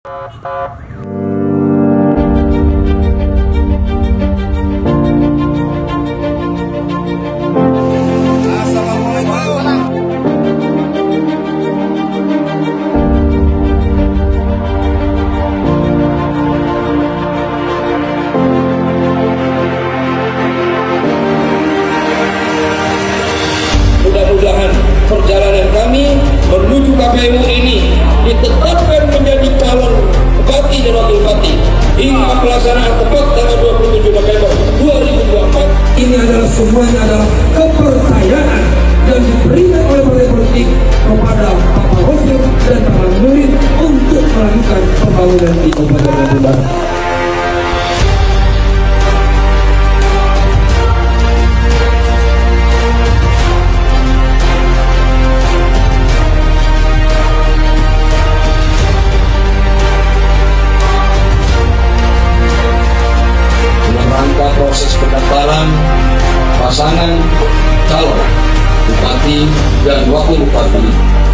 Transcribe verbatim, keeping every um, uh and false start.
Mudah-mudahan perjalanan kami menuju K P U ini ditetapkan menjadi calon bupati dan wakil bupati hingga pelaksanaan tepat tanggal dua puluh tujuh November dua ribu dua puluh empat. Ini adalah semuanya adalah kepercayaan yang diberikan oleh partai politik kepada Pak Hussein dan Pak Nurdin untuk melakukan pembangunan di Kabupaten Bandung Barat. Proses pendaftaran pasangan calon bupati dan wakil bupati